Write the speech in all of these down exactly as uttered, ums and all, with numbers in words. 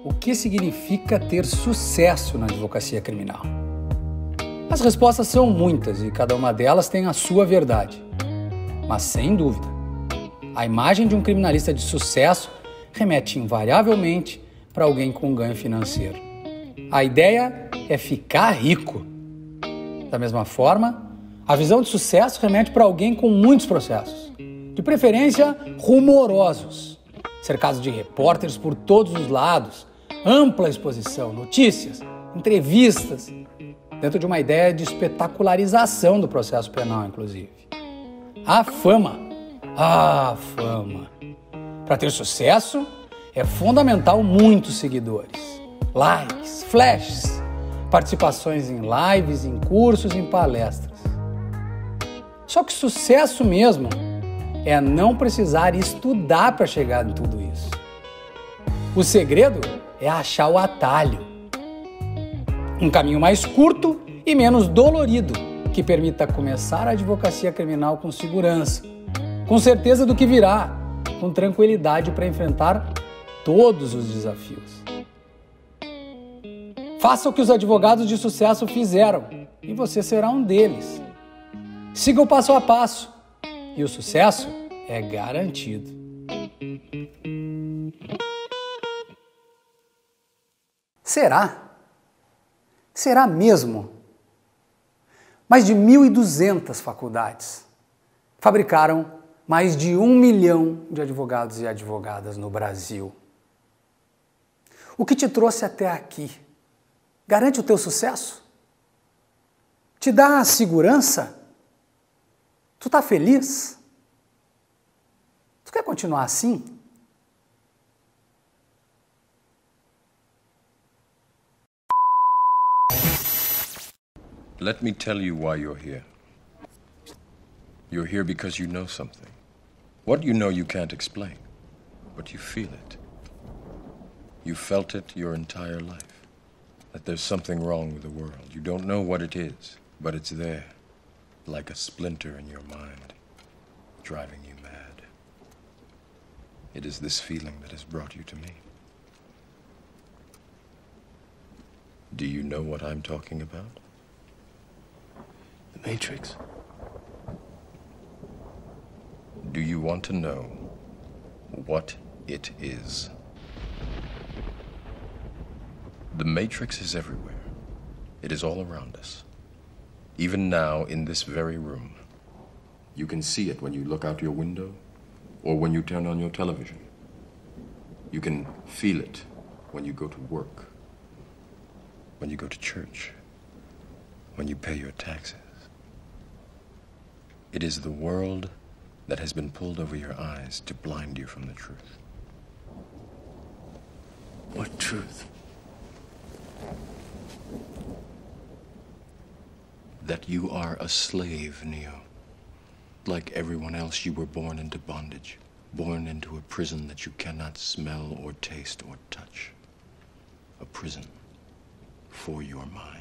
o que significa ter sucesso na advocacia criminal? As respostas são muitas e cada uma delas tem a sua verdade. Mas, sem dúvida, a imagem de um criminalista de sucesso remete invariavelmente para alguém com ganho financeiro. A ideia é ficar rico. Da mesma forma, a visão de sucesso remete para alguém com muitos processos, de preferência rumorosos, cercados de repórteres por todos os lados, ampla exposição, notícias, entrevistas, dentro de uma ideia de espetacularização do processo penal, inclusive. A fama, a fama. Para ter sucesso, é fundamental muitos seguidores, likes, flashes, participações em lives, em cursos, em palestras. Só que sucesso mesmo é não precisar estudar para chegar em tudo isso. O segredo é achar o atalho. Um caminho mais curto e menos dolorido que permita começar a advocacia criminal com segurança, com certeza do que virá, com tranquilidade para enfrentar todos os desafios. Faça o que os advogados de sucesso fizeram e você será um deles. Siga o passo a passo e o sucesso é garantido. Será? Será mesmo? Mais de mil e duzentas faculdades fabricaram mais de um milhão de advogados e advogadas no Brasil. O que te trouxe até aqui garante o teu sucesso? Te dá segurança? Tu tá feliz? Tu quer continuar assim? Let me tell you why you're here. You're here because you know something. What you know you can't explain, but you feel it. You felt it your entire life, that there's something wrong with the world. You don't know what it is, but it's there, like a splinter in your mind, driving you mad. It is this feeling that has brought you to me. Do you know what I'm talking about? The Matrix. Do you want to know what it is? The Matrix is everywhere. It is all around us. Even now, in this very room. You can see it when you look out your window or when you turn on your television. You can feel it when you go to work, when you go to church, when you pay your taxes. It is the world that has been pulled over your eyes to blind you from the truth. What truth? That you are a slave, Neo. Like everyone else, you were born into bondage, born into a prison that you cannot smell or taste or touch. A prison for your mind.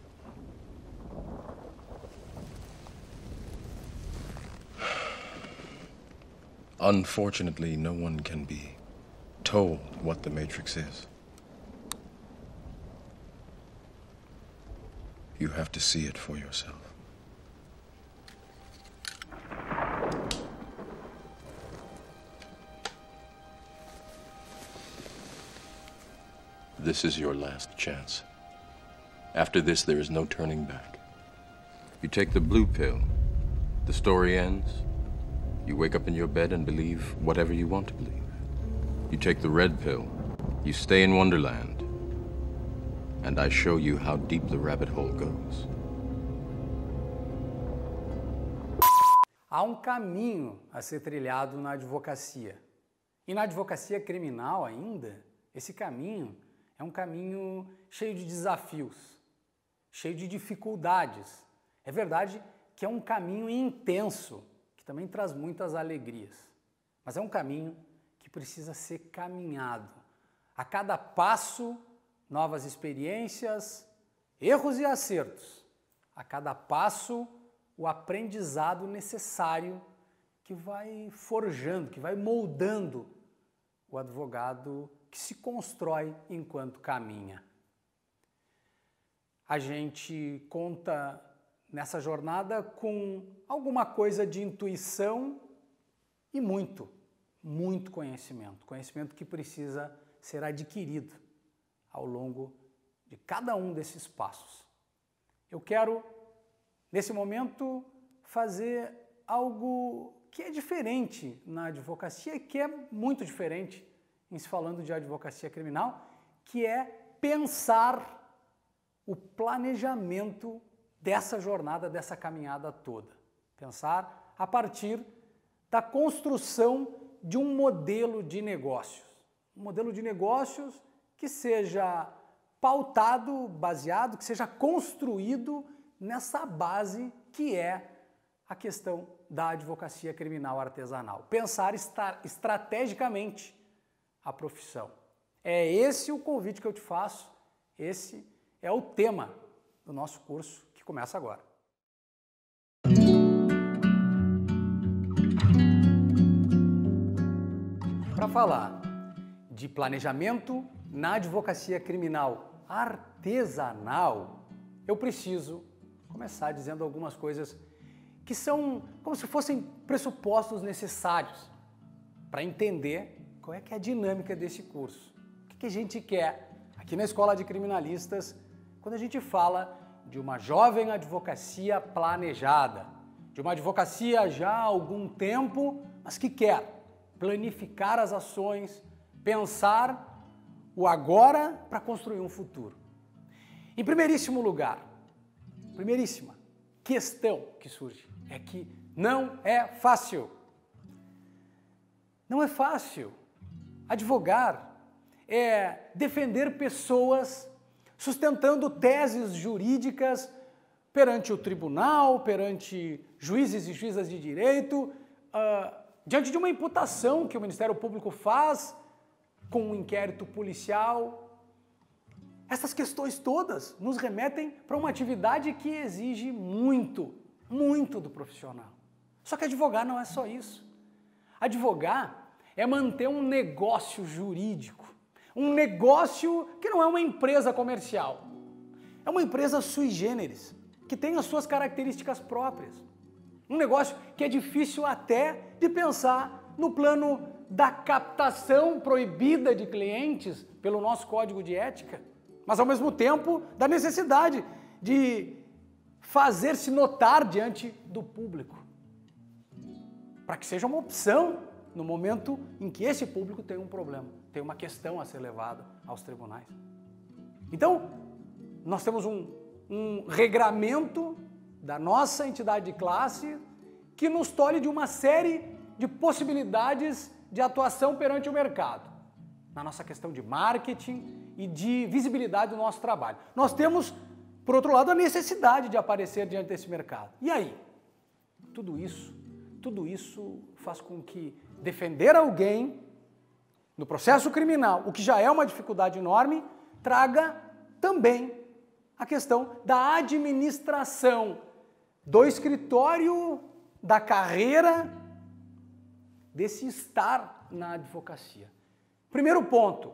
Unfortunately, no one can be told what the Matrix is. You have to see it for yourself. This is your last chance. After this, there is no turning back. You take the blue pill, the story ends. You wake up in your bed and believe whatever you want to believe. You take the red pill, you stay in Wonderland, and I show you how deep the rabbit hole goes. Há um caminho a ser trilhado na advocacia. E na advocacia criminal ainda, esse caminho é um caminho cheio de desafios, cheio de dificuldades. É verdade que é um caminho intenso, que também traz muitas alegrias. Mas é um caminho que precisa ser caminhado. A cada passo, novas experiências, erros e acertos. A cada passo, o aprendizado necessário que vai forjando, que vai moldando o advogado que se constrói enquanto caminha. A gente conta nessa jornada com alguma coisa de intuição e muito, muito conhecimento. Conhecimento que precisa ser adquirido ao longo de cada um desses passos. Eu quero, nesse momento, fazer algo que é diferente na advocacia e que é muito diferente em se falando de advocacia criminal, que é pensar o planejamento dessa jornada, dessa caminhada toda. Pensar a partir da construção de um modelo de negócios. Um modelo de negócios que seja pautado, baseado, que seja construído nessa base que é a questão da advocacia criminal artesanal. Pensar estar estrategicamente a profissão. É esse o convite que eu te faço, esse é o tema do nosso curso que começa agora. Para falar de planejamento na advocacia criminal artesanal, eu preciso começar dizendo algumas coisas que são como se fossem pressupostos necessários para entender qual é que é a dinâmica desse curso. O que a gente quer aqui na Escola de Criminalistas quando a gente fala de uma jovem advocacia planejada, de uma advocacia já há algum tempo, mas que quer planificar as ações, pensar o agora para construir um futuro. Em primeiríssimo lugar, primeiríssima questão que surge é que não é fácil. Não é fácil. Advogar é defender pessoas sustentando teses jurídicas perante o tribunal, perante juízes e juízas de direito, uh, diante de uma imputação que o Ministério Público faz com um inquérito policial. Essas questões todas nos remetem para uma atividade que exige muito, muito do profissional. Só que advogar não é só isso. Advogar é manter um negócio jurídico, um negócio que não é uma empresa comercial. É uma empresa sui generis, que tem as suas características próprias. Um negócio que é difícil até de pensar no plano da captação proibida de clientes pelo nosso código de ética, mas ao mesmo tempo da necessidade de fazer-se notar diante do público, para que seja uma opção no momento em que esse público tem um problema, tem uma questão a ser levada aos tribunais. Então, nós temos um, um regramento da nossa entidade de classe que nos tolhe de uma série de possibilidades de atuação perante o mercado, na nossa questão de marketing e de visibilidade do nosso trabalho. Nós temos, por outro lado, a necessidade de aparecer diante desse mercado. E aí? Tudo isso, tudo isso faz com que defender alguém no processo criminal, o que já é uma dificuldade enorme, traga também a questão da administração do escritório, da carreira, desse estar na advocacia. Primeiro ponto,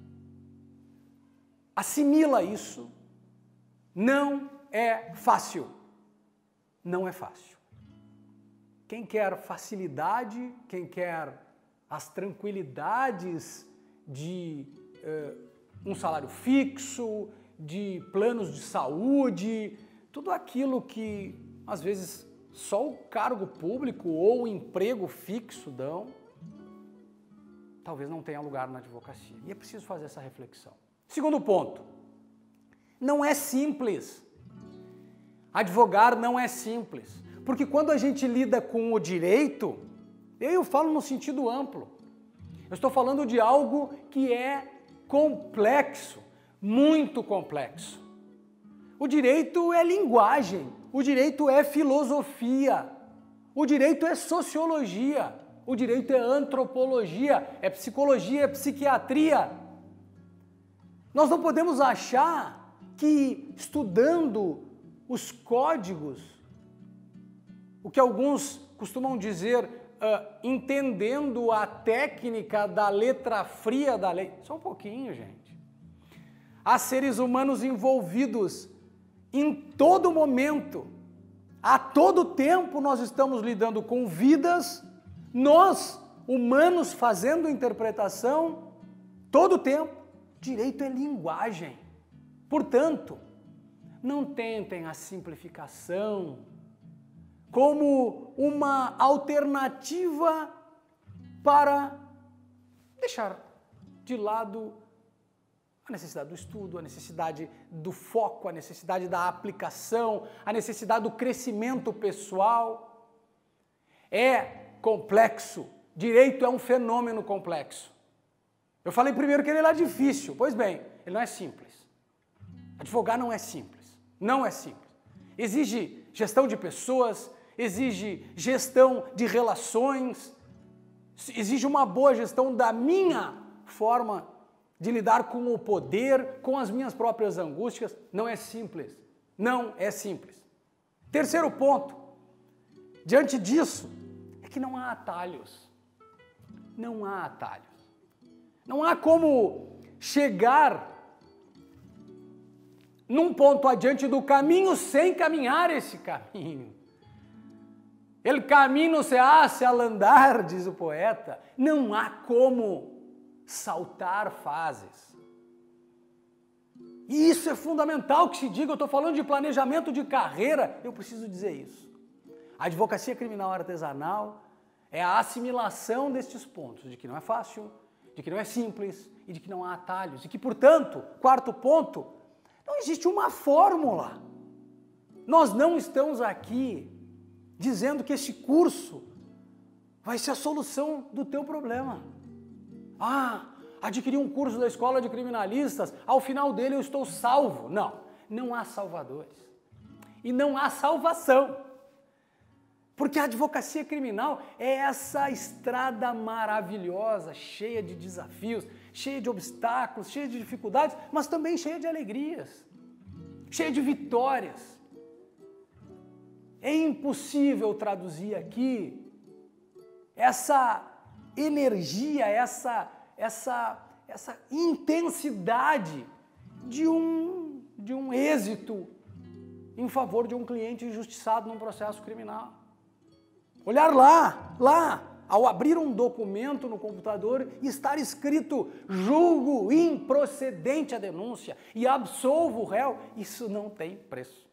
assimila isso, não é fácil. Não é fácil. Quem quer facilidade, quem quer as tranquilidades de uh, um salário fixo, de planos de saúde, tudo aquilo que às vezes só o cargo público ou o emprego fixo dão, talvez não tenha lugar na advocacia. E é preciso fazer essa reflexão. Segundo ponto, não é simples. Advogar não é simples. Porque quando a gente lida com o direito, eu falo no sentido amplo. Eu estou falando de algo que é complexo, muito complexo. O direito é linguagem, o direito é filosofia, o direito é sociologia, o direito é antropologia, é psicologia, é psiquiatria. Nós não podemos achar que estudando os códigos, o que alguns costumam dizer uh, entendendo a técnica da letra fria da lei. Só um pouquinho, gente. Há seres humanos envolvidos em todo momento. A todo tempo nós estamos lidando com vidas, nós, humanos, fazendo interpretação, todo tempo. Direito é linguagem. Portanto, não tentem a simplificação como uma alternativa para deixar de lado a necessidade do estudo, a necessidade do foco, a necessidade da aplicação, a necessidade do crescimento pessoal. É complexo. Direito é um fenômeno complexo. Eu falei primeiro que ele era difícil. Pois bem, ele não é simples. Advogar não é simples. Não é simples. Exige gestão de pessoas, exige gestão de relações, exige uma boa gestão da minha forma de lidar com o poder, com as minhas próprias angústias. Não é simples. Não é simples. Terceiro ponto, diante disso, é que não há atalhos. Não há atalhos. Não há como chegar num ponto adiante do caminho sem caminhar esse caminho. El camino se hace al andar, diz o poeta. Não há como saltar fases. E isso é fundamental que se diga. Eu estou falando de planejamento de carreira, eu preciso dizer isso. A advocacia criminal artesanal é a assimilação destes pontos, de que não é fácil, de que não é simples e de que não há atalhos. E que, portanto, quarto ponto, não existe uma fórmula. Nós não estamos aqui dizendo que este curso vai ser a solução do teu problema. Ah, adquiri um curso da Escola de Criminalistas, ao final dele eu estou salvo. Não, não há salvadores. E não há salvação. Porque a advocacia criminal é essa estrada maravilhosa, cheia de desafios, cheia de obstáculos, cheia de dificuldades, mas também cheia de alegrias, cheia de vitórias. É impossível traduzir aqui essa energia, essa, essa, essa intensidade de um, de um êxito em favor de um cliente injustiçado num processo criminal. Olhar lá, lá, ao abrir um documento no computador e estar escrito julgo improcedente a denúncia e absolvo o réu, isso não tem preço.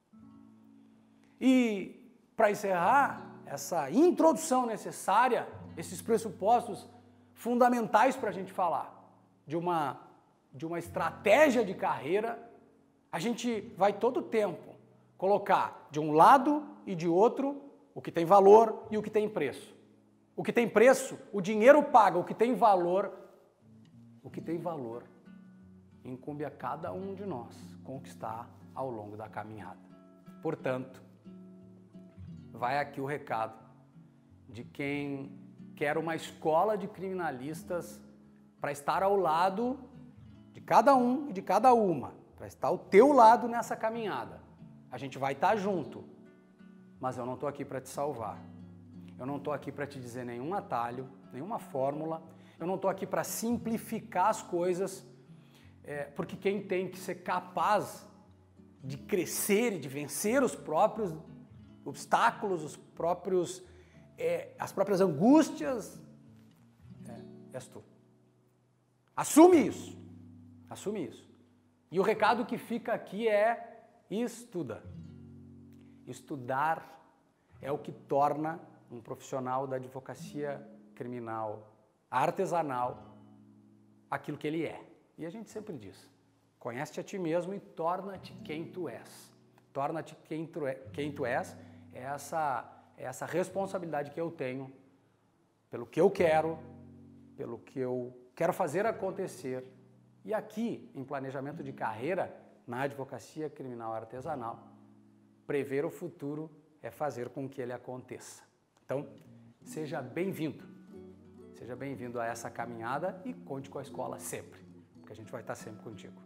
E, para encerrar essa introdução necessária, esses pressupostos fundamentais para a gente falar de uma, de uma estratégia de carreira, a gente vai todo o tempo colocar de um lado e de outro o que tem valor e o que tem preço. O que tem preço, o dinheiro paga. O que tem valor, o que tem valor, incumbe a cada um de nós conquistar ao longo da caminhada. Portanto, vai aqui o recado de quem quer uma escola de criminalistas para estar ao lado de cada um e de cada uma, para estar ao teu lado nessa caminhada. A gente vai estar junto. Mas eu não estou aqui para te salvar. Eu não estou aqui para te dizer nenhum atalho, nenhuma fórmula. Eu não estou aqui para simplificar as coisas, é, porque quem tem que ser capaz de crescer e de vencer os próprios obstáculos, os próprios, é, as próprias angústias, é, és tu. Assume isso. Assume isso. E o recado que fica aqui é estuda. Estudar é o que torna um profissional da advocacia criminal artesanal aquilo que ele é. E a gente sempre diz, conhece-te a ti mesmo e torna-te quem tu és. Torna-te quem tu, é, quem tu és, é essa, é essa responsabilidade que eu tenho pelo que eu quero, pelo que eu quero fazer acontecer. E aqui, em planejamento de carreira, na advocacia criminal artesanal, prever o futuro é fazer com que ele aconteça. Então, seja bem-vindo. Seja bem-vindo a essa caminhada e conte com a escola sempre, porque a gente vai estar sempre contigo.